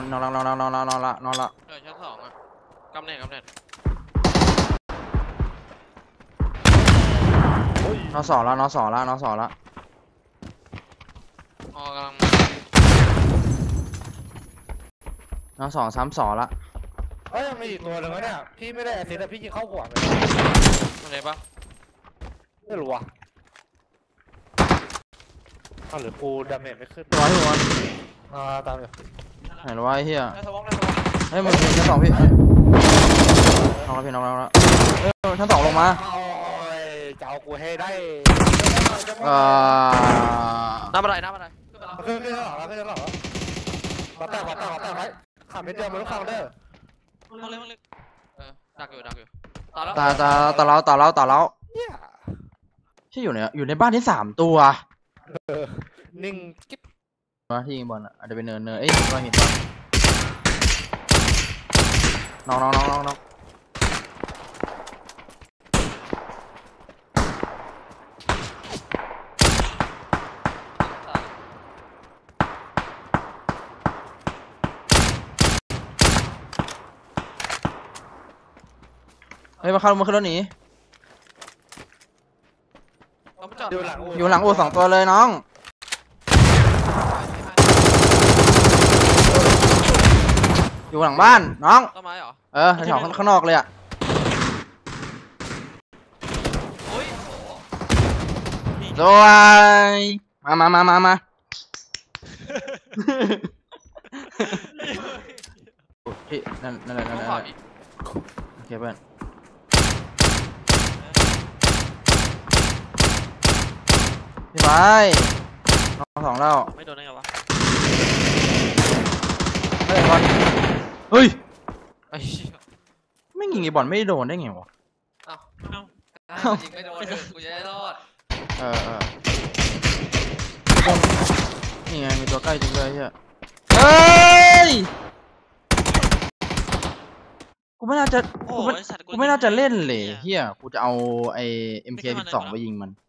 นอนละชั้นสองอ่ะกำเนิดนอนสองละอ๋อกำลังกำลังนอนสองซ้ำสองละยังมีอีกตัวหนึ่งเนี่ยพี่ไม่ได้แอสซิสต์แต่พี่ยิงเข้าหัวเลยอะไรปะไม่รู้ว่ะหรือกูดาเมจไม่ขึ้นร้อยหัวตามอยู่ไหนวะไอ้เหี้ยในสมองเฮ้ยมันเป็นชั้นสองพี่น้องแล้วชั้นสองลงมาจะเอากูให้ได้น้ำอะไรขึ้นหรอมาแตกไว้ขาดเม็ดเดียวมันต้องฟังเด้อดักอยู่ต่อแล้วที่อยู่ในบ้านที่3ตัวนิ่งกิ๊บมาที่ยิงบอลอ่ะอาจจะเป็นเนินเอ้ยก็เห็นป่ะน้องเฮ้ยมาขึ้นรถหนีอยู่หลังอู่2ตัวเลยน้องอยู่หลังบ้านน้องต้นไม้เหรอแถวข้างนอกเลยอ่ะสวยมาที่นั่นแหละโอเคเพื่อนพี่ไปน้องสองแล้วไม่โดนได้ไงวะเฮ้ยไม่ยิงไอ้บอลไม่โดนได้ไงวะยิงไม่โดนกูจะได้รอดนี่ไงมีตัวใกล้จริงเลยเฮ้ยกูไม่น่าจะเล่นเลยเฮียกูจะเอาไอ้ MK12 ไปยิงมัน